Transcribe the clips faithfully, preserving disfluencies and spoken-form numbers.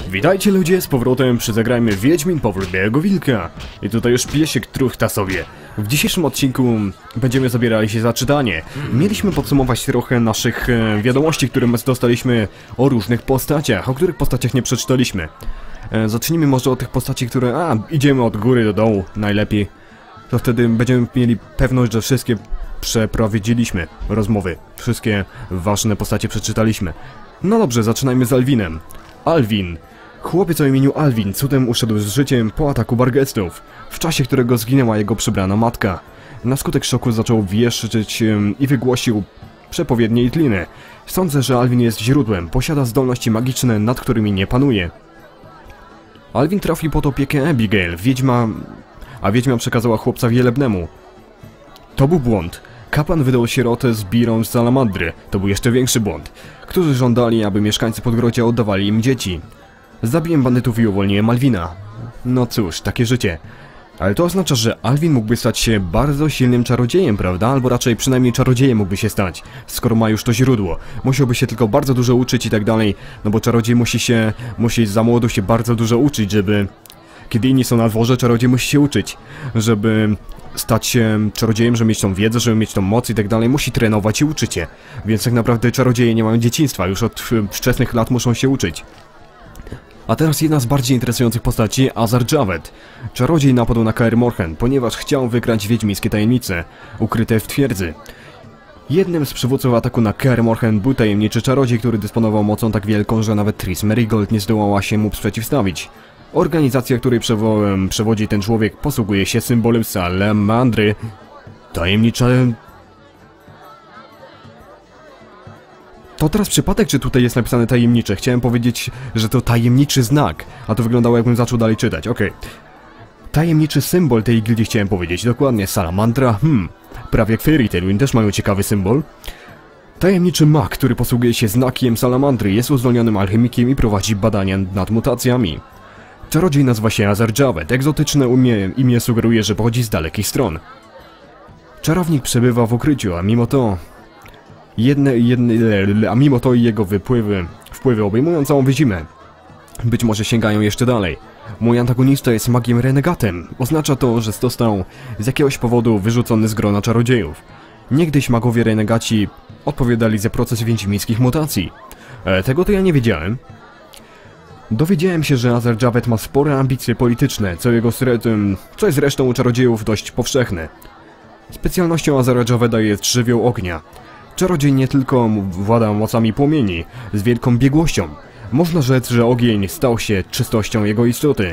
Witajcie ludzie, z powrotem przy Zagrajmy Wiedźmin Powrót Białego Wilka. I tutaj już piesik truchta sobie. W dzisiejszym odcinku będziemy zabierali się za czytanie. Mieliśmy podsumować trochę naszych e, wiadomości, które dostaliśmy o różnych postaciach, o których postaciach nie przeczytaliśmy. E, zacznijmy może od tych postaci, które... A, idziemy od góry do dołu, najlepiej. To wtedy będziemy mieli pewność, że wszystkie przeprowadziliśmy rozmowy. Wszystkie ważne postacie przeczytaliśmy. No dobrze, zaczynajmy z Alwinem. Alwin. Chłopiec o imieniu Alwin cudem uszedł z życiem po ataku Bargestów, w czasie którego zginęła jego przybrana matka. Na skutek szoku zaczął wieszczyć um, i wygłosił przepowiednie i tliny. Sądzę, że Alwin jest źródłem, posiada zdolności magiczne, nad którymi nie panuje. Alwin trafił pod opiekę Abigail, wiedźma... a wiedźma przekazała chłopca wielebnemu. To był błąd. Kapłan wydał sierotę z Birą z Salamandry, to był jeszcze większy błąd, którzy żądali, aby mieszkańcy Podgrodzia oddawali im dzieci. Zabiłem bandytów i uwolniłem Alwina. No cóż, takie życie. Ale to oznacza, że Alwin mógłby stać się bardzo silnym czarodziejem, prawda? Albo raczej przynajmniej czarodziejem mógłby się stać, skoro ma już to źródło. Musiałby się tylko bardzo dużo uczyć i tak dalej, no bo czarodziej musi się, musi za młodu się bardzo dużo uczyć, żeby... Kiedy inni są na dworze, czarodziej musi się uczyć, żeby stać się czarodziejem, żeby mieć tą wiedzę, żeby mieć tą moc i tak dalej, musi trenować i uczyć się. Więc tak naprawdę czarodzieje nie mają dzieciństwa, już od wczesnych lat muszą się uczyć. A teraz jedna z bardziej interesujących postaci, Azar Javed. Czarodziej napadł na Kaer Morhen, ponieważ chciał wykrać wiedźmińskie tajemnice, ukryte w twierdzy. Jednym z przywódców ataku na Kaer Morhen był tajemniczy czarodziej, który dysponował mocą tak wielką, że nawet Triss Merigold nie zdołała się mu przeciwstawić. Organizacja, której przewo przewodzi ten człowiek, posługuje się symbolem Salamandry. Tajemnicze... To teraz przypadek, czy tutaj jest napisane tajemnicze? Chciałem powiedzieć, że to tajemniczy znak, a to wyglądało, jakbym zaczął dalej czytać, okej. Okay. Tajemniczy symbol tej gildii chciałem powiedzieć, dokładnie, Salamandra, hmm, prawie jak Fairy Tail, też mają ciekawy symbol. Tajemniczy mag, który posługuje się znakiem Salamandry, jest uzdolnionym alchemikiem i prowadzi badania nad mutacjami. Czarodziej nazywa się Azar Javed, egzotyczne imię, imię sugeruje, że pochodzi z dalekich stron. Czarownik przebywa w ukryciu, a mimo to... Jedne, jedne, a mimo to jego wypływy, wpływy obejmują całą wyzimę. Być może sięgają jeszcze dalej. Mój antagonista jest magiem renegatem. Oznacza to, że został z jakiegoś powodu wyrzucony z grona czarodziejów. Niegdyś magowie renegaci odpowiadali za proces wiedźmińskich mutacji. E, tego to ja nie wiedziałem. Dowiedziałem się, że Azar Javed ma spore ambicje polityczne, co, jego co jest zresztą u czarodziejów dość powszechne. Specjalnością Azara Javeda jest żywioł ognia. Czarodziej nie tylko włada mocami płomieni, z wielką biegłością. Można rzec, że ogień stał się czystością jego istoty.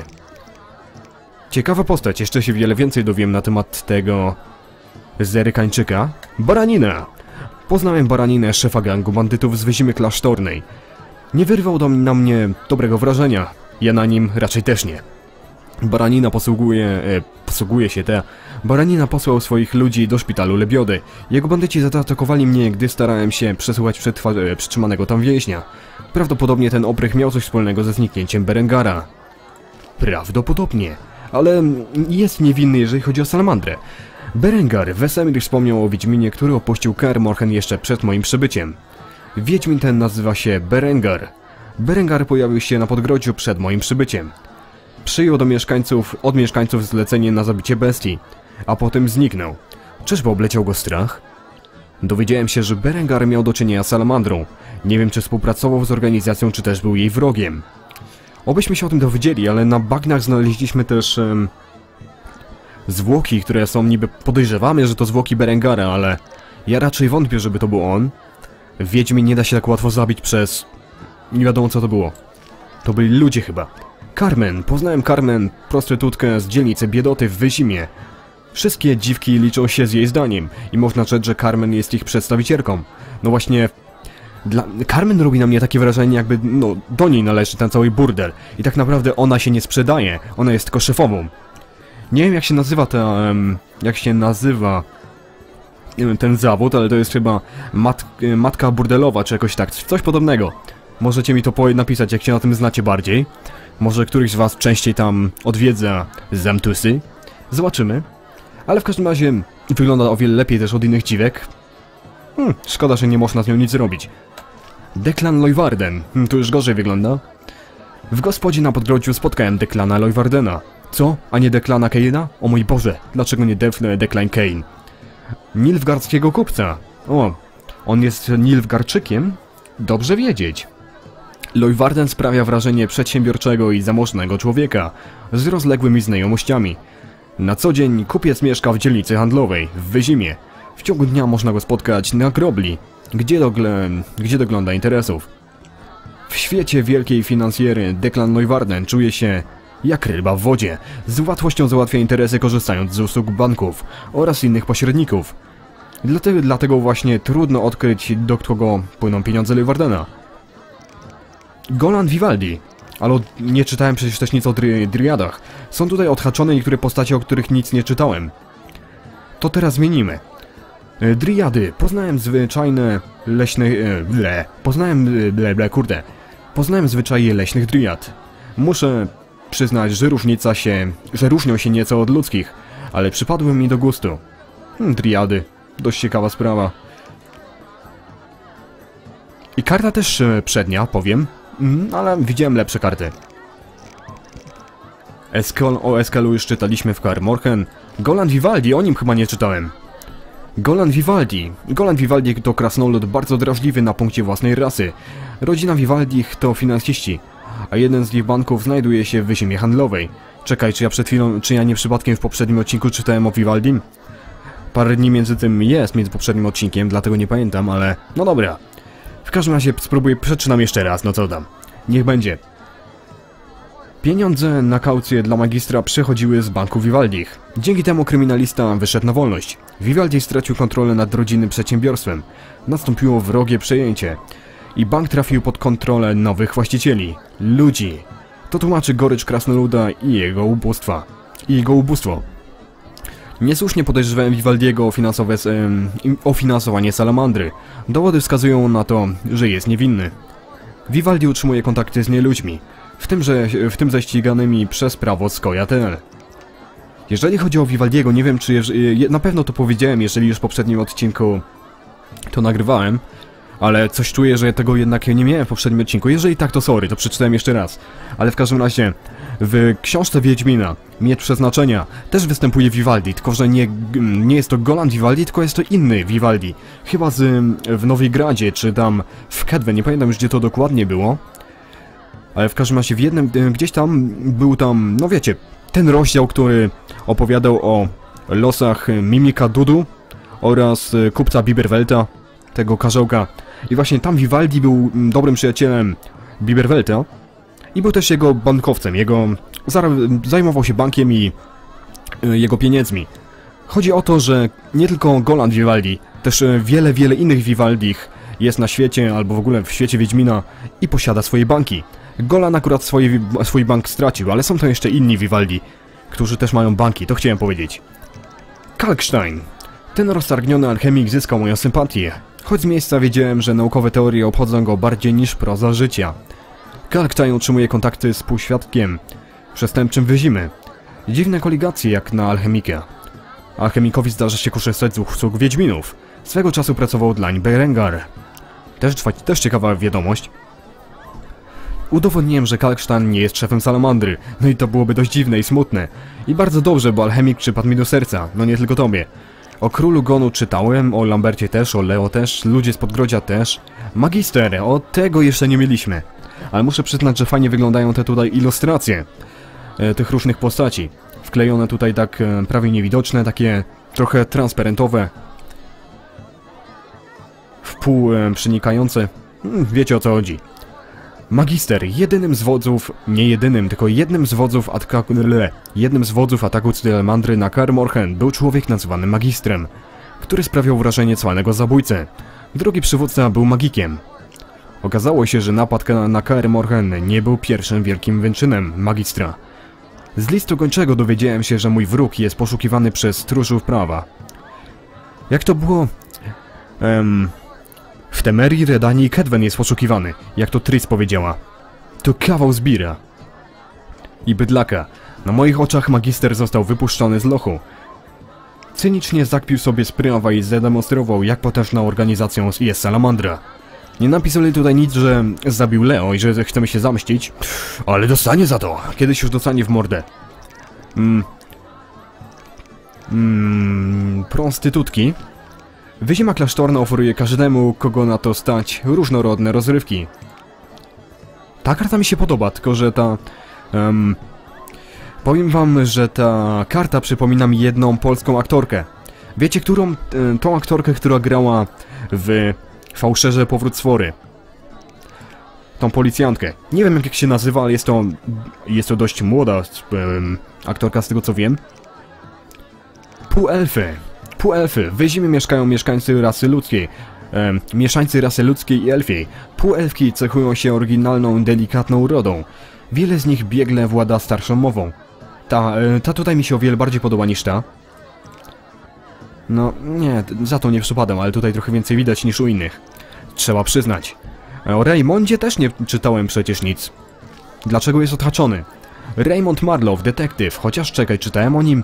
Ciekawa postać, jeszcze się wiele więcej dowiem na temat tego... Zerykańczyka. Baranina! Poznałem Baraninę, szefa gangu bandytów z Wyzimy Klasztornej. Nie wyrwał do na mnie dobrego wrażenia. Ja na nim raczej też nie. Baranina posługuje... E, posługuje się te... Baranina posłał swoich ludzi do szpitalu Lebiody. Jego bandyci zaatakowali mnie, gdy starałem się przesłuchać przetrwa, e, przytrzymanego tam więźnia. Prawdopodobnie ten oprych miał coś wspólnego ze zniknięciem Berengara. Prawdopodobnie. Ale jest niewinny, jeżeli chodzi o Salamandrę. Berengar, Wesemir wspomniał o Wiedźminie, który opuścił Kaer Morhen jeszcze przed moim przybyciem. Wiedźmin ten nazywa się Berengar. Berengar pojawił się na Podgrodziu przed moim przybyciem. Przyjął do mieszkańców, od mieszkańców zlecenie na zabicie bestii, a potem zniknął. Czyżby obleciał go strach? Dowiedziałem się, że Berengar miał do czynienia z Salamandrą. Nie wiem, czy współpracował z organizacją, czy też był jej wrogiem. Obyśmy się o tym dowiedzieli, ale na bagnach znaleźliśmy też... Um, zwłoki, które są niby... Podejrzewamy, że to zwłoki Berengara, ale... Ja raczej wątpię, żeby to był on. Wiedźmin nie da się tak łatwo zabić przez... Nie wiadomo, co to było. To byli ludzie chyba. Carmen. Poznałem Carmen, prostytutkę z dzielnicy Biedoty w Wyzimie. Wszystkie dziwki liczą się z jej zdaniem i można rzec, że Carmen jest ich przedstawicielką. No właśnie... Dla... Carmen robi na mnie takie wrażenie, jakby, no, do niej należy ten cały burdel. I tak naprawdę ona się nie sprzedaje. Ona jest tylko szefową. Nie wiem, jak się nazywa ta... Um, jak się nazywa... ten zawód, ale to jest chyba mat matka burdelowa, czy jakoś tak, coś podobnego. Możecie mi to napisać, jak się na tym znacie bardziej. Może któryś z was częściej tam odwiedza Zamtusy. Zobaczymy. Ale w każdym razie wygląda o wiele lepiej też od innych dziwek. Hmm, szkoda, że nie można z nią nic zrobić. Declan Loywarden, hmm, to już gorzej wygląda. W gospodzie na Podgrodziu spotkałem Declana Loywardena. Co? A nie Declana Kane'a? O mój Boże, dlaczego nie Declan Kane? Nilfgaardzkiego kupca. O, on jest Nilfgaardczykiem? Dobrze wiedzieć. Lojwarden sprawia wrażenie przedsiębiorczego i zamożnego człowieka, z rozległymi znajomościami. Na co dzień kupiec mieszka w dzielnicy handlowej, w Wyzimie. W ciągu dnia można go spotkać na grobli, gdzie, dogle... gdzie dogląda interesów. W świecie wielkiej finansjery Declan Lojwarden czuje się jak ryba w wodzie. Z łatwością załatwia interesy, korzystając z usług banków oraz innych pośredników. Dlatego, dlatego właśnie trudno odkryć, do kogo płyną pieniądze Lojwardena. Golan Vivaldi. Ale nie czytałem przecież też nic o dry, driadach. Są tutaj odhaczone niektóre postacie, o których nic nie czytałem. To teraz zmienimy. Driady. Poznałem zwyczajne leśne... Ble. Poznałem... Ble, ble, kurde. Poznałem zwyczaje leśnych driad. Muszę przyznać, że różnica się... że różnią się nieco od ludzkich, ale przypadły mi do gustu. Hmm, driady. Dość ciekawa sprawa. I karta też przednia, powiem. Mm, ale widziałem lepsze karty. Eskel, o Eskelu już czytaliśmy w Kaer Morhen. Golan Vivaldi, o nim chyba nie czytałem. Golan Vivaldi. Golan Vivaldi to krasnolud bardzo drażliwy na punkcie własnej rasy. Rodzina Vivaldich to finansiści, a jeden z ich banków znajduje się w Wyzimie handlowej. Czekaj, czy ja przed chwilą, czy ja nie przypadkiem w poprzednim odcinku czytałem o Vivaldim? Parę dni między tym jest, między poprzednim odcinkiem, dlatego nie pamiętam, ale no dobra. W każdym razie spróbuję, przeczytam jeszcze raz, no co tam. Niech będzie. Pieniądze na kaucję dla magistra przechodziły z banku Vivaldich. Dzięki temu kryminalista wyszedł na wolność. Vivaldi stracił kontrolę nad rodzinnym przedsiębiorstwem. Nastąpiło wrogie przejęcie. I bank trafił pod kontrolę nowych właścicieli. Ludzi. To tłumaczy gorycz krasnoluda i jego ubóstwa. I jego ubóstwo. Niesłusznie podejrzewałem Vivaldiego o, finansowe, o finansowanie salamandry. Dowody wskazują na to, że jest niewinny. Vivaldi utrzymuje kontakty z nieludźmi, w tym, że, w tym ze ściganymi przez prawo Skojatel. Jeżeli chodzi o Vivaldiego, nie wiem, czy na pewno to powiedziałem, jeżeli już w poprzednim odcinku to nagrywałem, ale coś czuję, że tego jednak nie miałem w poprzednim odcinku. Jeżeli tak, to sorry, to przeczytałem jeszcze raz. Ale w każdym razie, w książce Wiedźmina, Miecz Przeznaczenia, też występuje Vivaldi, tylko że nie, nie jest to Golan Vivaldi, tylko jest to inny Vivaldi. Chyba z, w Nowigradzie, czy tam w Kedwen, nie pamiętam już, gdzie to dokładnie było. Ale w każdym razie w jednym, gdzieś tam, był tam, no wiecie, ten rozdział, który opowiadał o losach Mimika Dudu oraz kupca Biberwelta, tego karzełka. I właśnie tam Vivaldi był dobrym przyjacielem Biberwelta i był też jego bankowcem, jego zajmował się bankiem i jego pieniędzmi. Chodzi o to, że nie tylko Golan Vivaldi, też wiele, wiele innych Vivaldich jest na świecie, albo w ogóle w świecie Wiedźmina i posiada swoje banki. Golan akurat swoje, swój bank stracił, ale są to jeszcze inni Vivaldi, którzy też mają banki, to chciałem powiedzieć. Kalkstein. Ten roztargniony alchemik zyskał moją sympatię, choć z miejsca wiedziałem, że naukowe teorie obchodzą go bardziej niż proza życia. Kalkstein utrzymuje kontakty z półświadkiem przestępczym Wyzimy. Dziwne koligacje jak na alchemika. Alchemikowi zdarza się korzystać z usług Wiedźminów. Swego czasu pracował dlań Berengar. Też, też ciekawa wiadomość. Udowodniłem, że Kalkstein nie jest szefem salamandry, no i to byłoby dość dziwne i smutne. I bardzo dobrze, bo alchemik przypadł mi do serca, no nie tylko tobie. O Królu Gonu czytałem, o Lambercie też, o Leo też, ludzie z Podgrodzia też. Magister, o tego jeszcze nie mieliśmy. Ale muszę przyznać, że fajnie wyglądają te tutaj ilustracje e, tych różnych postaci. Wklejone tutaj tak e, prawie niewidoczne, takie trochę transparentowe. Wpół e, przenikające. Hmm, wiecie o co chodzi. Magister, jedynym z wodzów, nie jedynym, tylko jednym z wodzów ataku, jednym z wodzów ataku salamandry na Kaer Morhen był człowiek nazwany Magistrem, który sprawiał wrażenie cwanego zabójcy. Drugi przywódca był magikiem. Okazało się, że napad na Kaer Morhen nie był pierwszym wielkim wyczynem Magistra. Z listu gończego dowiedziałem się, że mój wróg jest poszukiwany przez stróżów prawa. Jak to było? Ehm... W Temerii, Redanii i Kedwen jest poszukiwany, jak to Triss powiedziała. To kawał zbira. I bydlaka. Na moich oczach magister został wypuszczony z lochu. Cynicznie zakpił sobie z prawa i zademonstrował, jak potężną organizacją jest Salamandra. Nie napisali tutaj nic, że zabił Leo i że chcemy się zamścić, ale dostanie za to. Kiedyś już dostanie w mordę. Mm. Mm, prostytutki. Wyzima klasztorna oferuje każdemu, kogo na to stać, różnorodne rozrywki. Ta karta mi się podoba, tylko że ta... Um, powiem wam, że ta karta przypomina mi jedną polską aktorkę. Wiecie, którą? Tą aktorkę, która grała w Fałszerze Powrót Sfory. Tą policjantkę. Nie wiem jak się nazywa, ale jest to... Jest to dość młoda um, aktorka, z tego co wiem. Półelfy. Półelfy. W Wyzimie mieszkają mieszkańcy rasy ludzkiej. E, mieszańcy rasy ludzkiej i elfiej. Półelfki cechują się oryginalną, delikatną urodą. Wiele z nich biegle włada starszą mową. Ta, e, ta tutaj mi się o wiele bardziej podoba niż ta. No, nie, za to nie przypadam, ale tutaj trochę więcej widać niż u innych. Trzeba przyznać. O Raymondzie też nie czytałem przecież nic. Dlaczego jest odhaczony? Raymond Marlowe, detektyw, chociaż czekaj, czytałem o nim...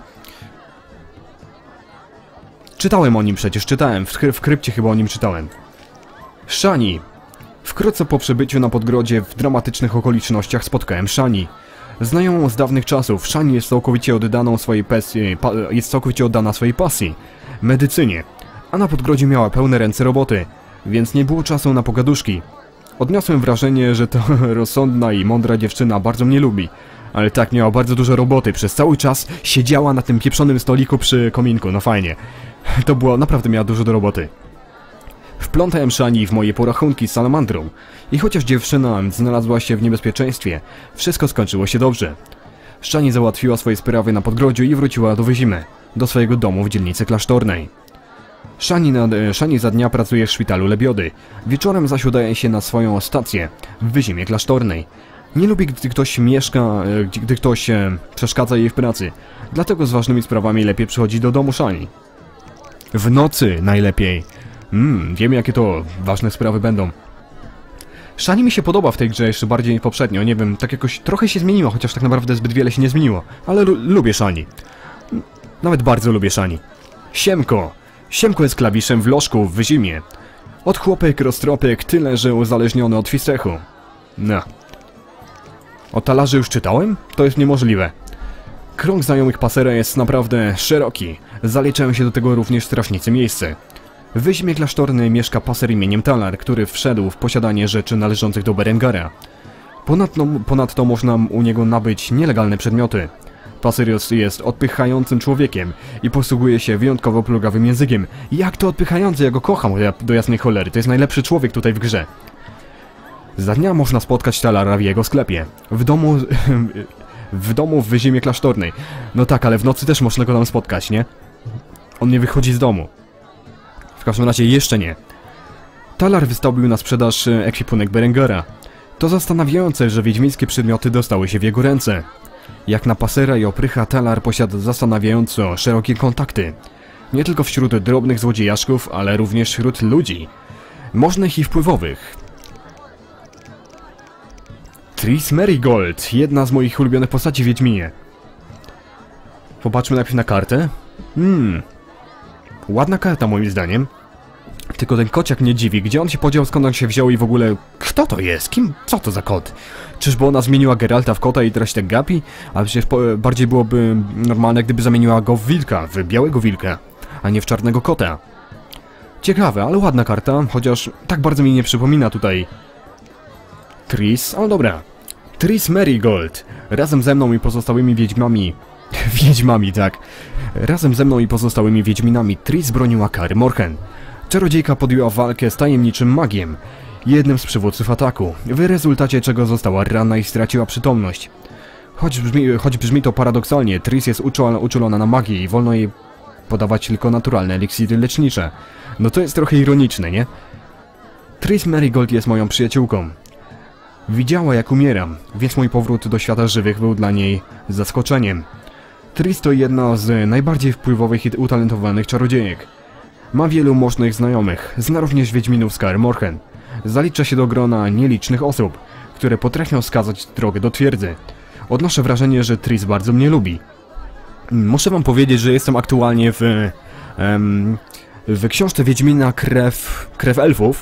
Czytałem o nim przecież, czytałem, w, w krypcie chyba o nim czytałem. Shani. Wkrótce po przybyciu na Podgrodzie w dramatycznych okolicznościach spotkałem Shani. Znajomą z dawnych czasów, Shani jest całkowicie oddaną swojej pasji, pa, jest całkowicie oddana swojej pasji, medycynie. A na Podgrodzie miała pełne ręce roboty, więc nie było czasu na pogaduszki. Odniosłem wrażenie, że to rozsądna i mądra dziewczyna bardzo mnie lubi. Ale tak, miała bardzo dużo roboty, przez cały czas siedziała na tym pieprzonym stoliku przy kominku, no fajnie. To było, naprawdę miała dużo do roboty. Wplątałem Shani w moje porachunki z salamandrą i chociaż dziewczyna znalazła się w niebezpieczeństwie, wszystko skończyło się dobrze. Shani załatwiła swoje sprawy na Podgrodziu i wróciła do Wyzimy, do swojego domu w dzielnicy klasztornej. Shani, na, Shani za dnia pracuje w szpitalu Lebiody, wieczorem zaś udaje się na swoją stację w Wyzimie klasztornej. Nie lubi, gdy ktoś mieszka, gdy ktoś e, przeszkadza jej w pracy, dlatego z ważnymi sprawami lepiej przychodzi do domu Shani. W nocy najlepiej. Mmm, wiemy jakie to ważne sprawy będą. Shani mi się podoba w tej grze jeszcze bardziej niż poprzednio, nie wiem, tak jakoś trochę się zmieniło, chociaż tak naprawdę zbyt wiele się nie zmieniło. Ale lubię Shani. Nawet bardzo lubię Shani. Siemko. Siemko jest klawiszem w lożku w Wyzimie. Od chłopek roztropek, tyle że uzależniony od fistechu. No. O talarze już czytałem? To jest niemożliwe. Krąg znajomych pasera jest naprawdę szeroki. Zaliczają się do tego również strażnicy miejsce. W Wyzimie klasztornej mieszka paser imieniem Talar, który wszedł w posiadanie rzeczy należących do Berengara. Ponadto, ponadto można u niego nabyć nielegalne przedmioty. Paser jest odpychającym człowiekiem i posługuje się wyjątkowo plugawym językiem. Jak to odpychający? Ja go kocham do jasnej cholery. To jest najlepszy człowiek tutaj w grze. Za dnia można spotkać Talara w jego sklepie. W domu... w domu w Wyzimie klasztornej. No tak, ale w nocy też można go tam spotkać, nie? On nie wychodzi z domu. W każdym razie jeszcze nie. Talar wystawił na sprzedaż ekwipunek Berengara. To zastanawiające, że wiedźmińskie przedmioty dostały się w jego ręce. Jak na pasera i oprycha, Talar posiada zastanawiająco szerokie kontakty. Nie tylko wśród drobnych złodziejaszków, ale również wśród ludzi. Możnych i wpływowych. Triss Merigold, jedna z moich ulubionych postaci w Wiedźminie. Popatrzmy najpierw na kartę. Hmm. Ładna karta moim zdaniem. Tylko ten kociak mnie dziwi. Gdzie on się podział, skąd on się wziął i w ogóle... Kto to jest? Kim? Co to za kot? Czyżby ona zmieniła Geralta w kota i teraz się tak gapi? Ale przecież po, bardziej byłoby normalne, gdyby zamieniła go w wilka, w białego wilka, a nie w czarnego kota. Ciekawe, ale ładna karta, chociaż tak bardzo mi nie przypomina tutaj... Triss? O dobra. Triss Merigold. Razem ze mną i pozostałymi wiedźmami... Wiedźmami, tak. Razem ze mną i pozostałymi wiedźminami Triss broniła Kaer Morhen. Czarodziejka podjęła walkę z tajemniczym magiem, jednym z przywódców ataku, w rezultacie czego została ranna i straciła przytomność. Choć brzmi, choć brzmi to paradoksalnie, Triss jest uczulona na magię i wolno jej podawać tylko naturalne eliksiry lecznicze. No to jest trochę ironiczne, nie? Triss Merigold jest moją przyjaciółką. Widziała jak umieram, więc mój powrót do świata żywych był dla niej zaskoczeniem. Triss to jedna z najbardziej wpływowych i utalentowanych czarodziejek. Ma wielu możnych znajomych, zna również wiedźminów z Kaer Morhen. Zalicza się do grona nielicznych osób, które potrafią wskazać drogę do twierdzy. Odnoszę wrażenie, że Triss bardzo mnie lubi. Muszę wam powiedzieć, że jestem aktualnie w... Um, w książce Wiedźmina Krew... Krew Elfów.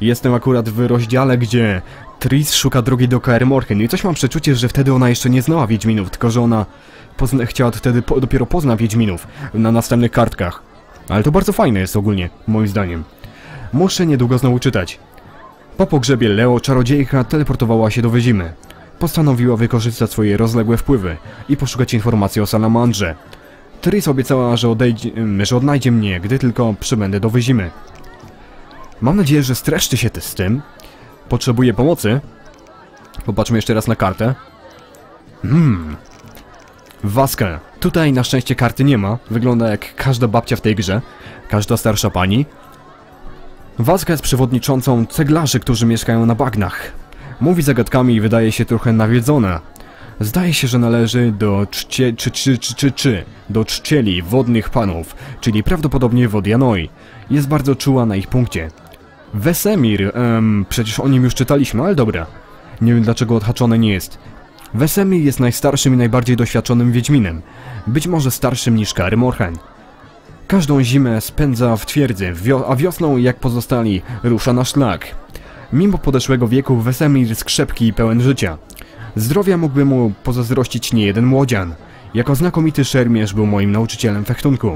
Jestem akurat w rozdziale, gdzie Triss szuka drogi do Kaer Morhen i coś mam przeczucie, że wtedy ona jeszcze nie znała Wiedźminów, tylko że ona pozna chciała wtedy po dopiero pozna Wiedźminów na następnych kartkach. Ale to bardzo fajne jest ogólnie, moim zdaniem. Muszę niedługo znowu czytać. Po pogrzebie Leo czarodziejka teleportowała się do Wyzimy. Postanowiła wykorzystać swoje rozległe wpływy i poszukać informacji o Salamandrze. Triss obiecała, że, odejdzie, że odnajdzie mnie, gdy tylko przybędę do Wyzimy. Mam nadzieję, że streszczy się z tym. Potrzebuję pomocy. Popatrzmy jeszcze raz na kartę. Hmm. Waska. Tutaj na szczęście karty nie ma. Wygląda jak każda babcia w tej grze. Każda starsza pani. Waska jest przewodniczącą ceglarzy, którzy mieszkają na bagnach. Mówi zagadkami i wydaje się trochę nawiedzona. Zdaje się, że należy do czcie, czy, czy, czy, czy, czy, do czcieli wodnych panów, czyli prawdopodobnie Wodianoi. Jest bardzo czuła na ich punkcie. Wesemir, um, przecież o nim już czytaliśmy, ale dobra. Nie wiem dlaczego odhaczone nie jest. Wesemir jest najstarszym i najbardziej doświadczonym Wiedźminem. Być może starszym niż Kaer Morhen. Każdą zimę spędza w twierdzy, wio a wiosną, jak pozostali, rusza na szlak. Mimo podeszłego wieku Wesemir jest krzepki i pełen życia. Zdrowia mógłby mu pozazdrościć niejeden młodzian. Jako znakomity szermierz był moim nauczycielem fechtunku.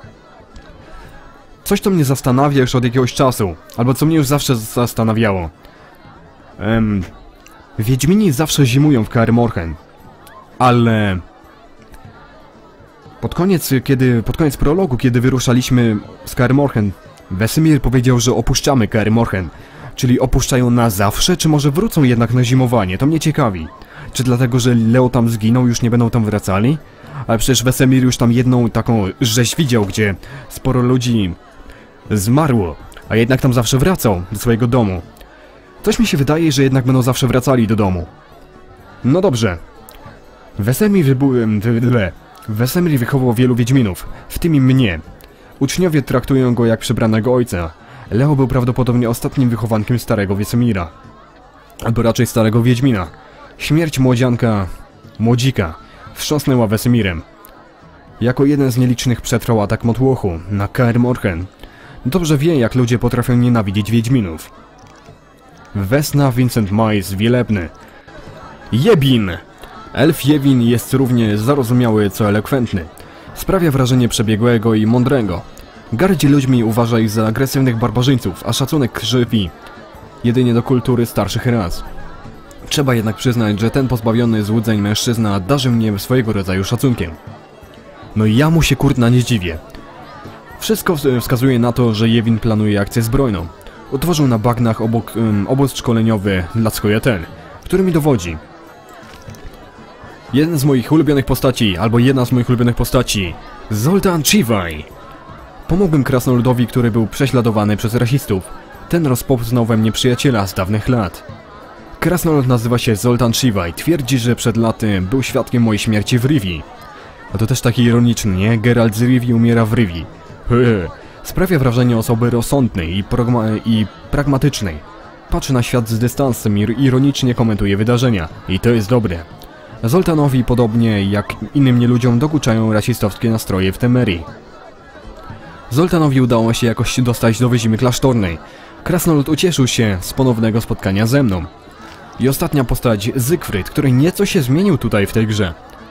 Coś to mnie zastanawia już od jakiegoś czasu, albo co mnie już zawsze zastanawiało. Um, Wiedźmini zawsze zimują w Kaer Morhen, ale... Pod koniec, kiedy, pod koniec prologu, kiedy wyruszaliśmy z Kaer Morhen, Wesemir powiedział, że opuszczamy Kaer Morhen. Czyli opuszczają na zawsze, czy może wrócą jednak na zimowanie? To mnie ciekawi. Czy dlatego, że Leo tam zginął, już nie będą tam wracali? Ale przecież Wesemir już tam jedną taką rzeź widział, gdzie sporo ludzi zmarło, a jednak tam zawsze wracał do swojego domu. Coś mi się wydaje, że jednak będą zawsze wracali do domu. No dobrze. Wesemir wybyłem... Wesemir wychował wielu Wiedźminów, w tym i mnie. Uczniowie traktują go jak przybranego ojca. Leo był prawdopodobnie ostatnim wychowankiem starego Wesemira. Albo raczej starego Wiedźmina. Śmierć młodzianka... Młodzika wstrząsnęła Wesemirem. Jako jeden z nielicznych przetrwał atak motłochu na Kaer Morhen. Dobrze wie, jak ludzie potrafią nienawidzić Wiedźminów. Wesna Vincent Mice wielebny. Jebin! Elf Jebin jest równie zarozumiały co elokwentny. Sprawia wrażenie przebiegłego i mądrego. Gardzi ludźmi, uważa ich za agresywnych barbarzyńców, a szacunek krzywi jedynie do kultury starszych ras. Trzeba jednak przyznać, że ten pozbawiony złudzeń mężczyzna darzy mnie swojego rodzaju szacunkiem. No i ja mu się kurna nie dziwię. Wszystko wskazuje na to, że Jewin planuje akcję zbrojną. Utworzył na bagnach obok um, obóz szkoleniowy dla Skojatel, który mi dowodzi. Jeden z moich ulubionych postaci, albo jedna z moich ulubionych postaci, Zoltan Chivaj. Pomogłem krasnoludowi, który był prześladowany przez rasistów. Ten rozpoznał we mnie przyjaciela z dawnych lat. Krasnolud nazywa się Zoltan Chivaj. Twierdzi, że przed laty był świadkiem mojej śmierci w Rivii. A to też taki ironiczny, nie? Geralt z Rivii umiera w Rivii. Hehe. Sprawia wrażenie osoby rozsądnej i, i pragmatycznej. Patrzy na świat z dystansem i ironicznie komentuje wydarzenia. I to jest dobre. Zoltanowi, podobnie jak innym nieludziom, dokuczają rasistowskie nastroje w Temerii. Zoltanowi udało się jakoś dostać do Wyzimy Klasztornej. Krasnolud ucieszył się z ponownego spotkania ze mną. I ostatnia postać, Zygfryd, który nieco się zmienił tutaj w tej grze.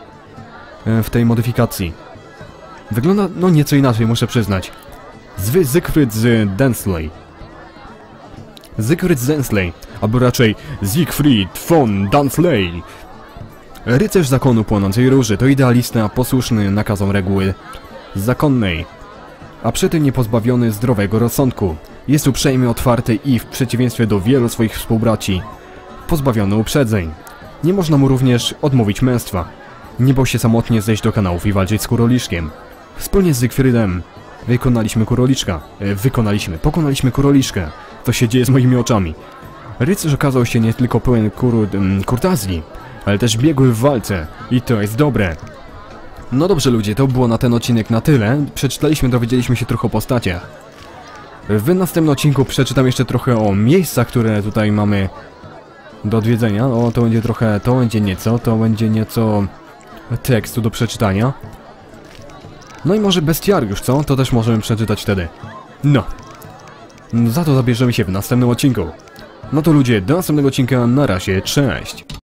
W tej modyfikacji. Wygląda no nieco inaczej, muszę przyznać. Zwy Zygfryd z Densley. Zygfryd z Densley, albo raczej Siegfried von Densley. Rycerz zakonu płonącej róży to idealista, posłuszny nakazom reguły zakonnej, a przy tym niepozbawiony zdrowego rozsądku. Jest uprzejmy, otwarty i, w przeciwieństwie do wielu swoich współbraci, pozbawiony uprzedzeń. Nie można mu również odmówić męstwa. Nie bał się samotnie zejść do kanałów i walczyć z Kuroliszkiem. Wspólnie z Zygfrydem wykonaliśmy Kuroliszka. E, wykonaliśmy, pokonaliśmy Kuroliszkę. To się dzieje z moimi oczami. Rycerz okazał się nie tylko pełen kur, kurtazji, ale też biegły w walce. I to jest dobre. No dobrze ludzie, to było na ten odcinek na tyle. Przeczytaliśmy, dowiedzieliśmy się trochę o postaciach. W następnym odcinku przeczytam jeszcze trochę o miejscach, które tutaj mamy do odwiedzenia. O, to będzie trochę, to będzie nieco, to będzie nieco tekstu do przeczytania. No i może bestiariusz, co? To też możemy przeczytać wtedy. No. Za to zabierzemy się w następnym odcinku. No to ludzie, do następnego odcinka, na razie, cześć!